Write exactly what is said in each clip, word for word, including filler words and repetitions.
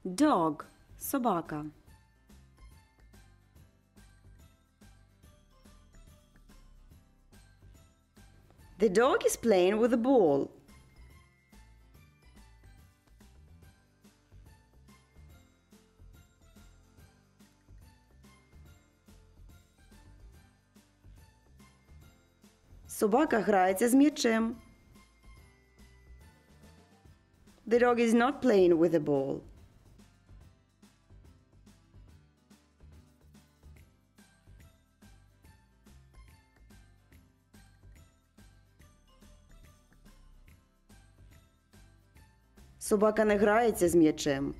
Dog – собака. The dog is playing with a ball. Собака грається з м'ячем. The dog is not playing with a ball. Собака не грається з м'ячем.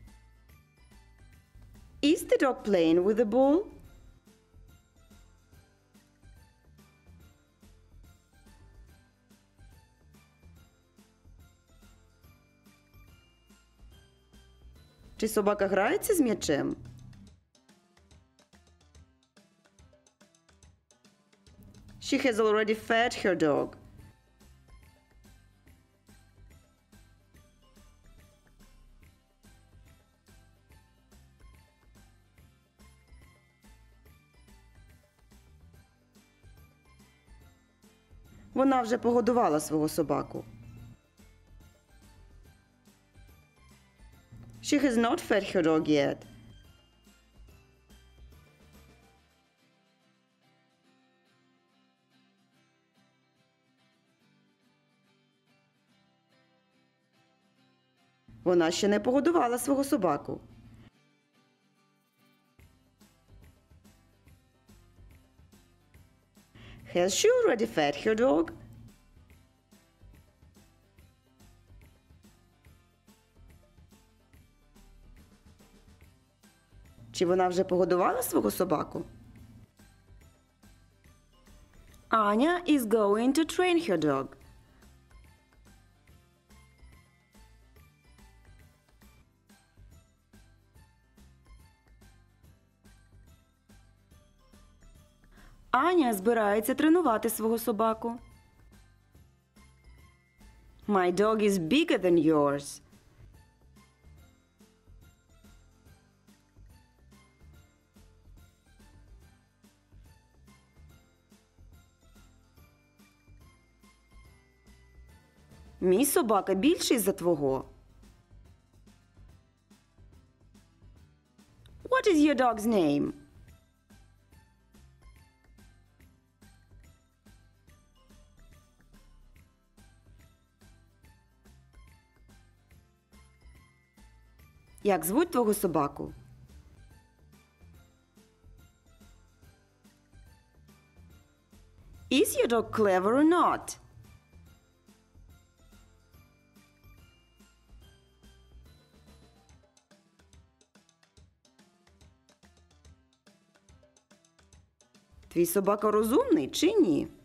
Is the dog playing with the ball? Чи собака грається з м'ячем? She has already fed her dog. Вона вже погодувала свого собаку. She has not fed her dog yet. Вона ще не погодувала свого собаку. Has she already fed her dog? Чи вона вже погодувала свого собаку? Anya is going to train her dog. Аня збирається тренувати свого собаку. My dog is bigger than yours. Мій собака більший за твого. What is your dog's name? Як звуть твого собаку? Is your dog clever or not? Твій собака розумний чи ні?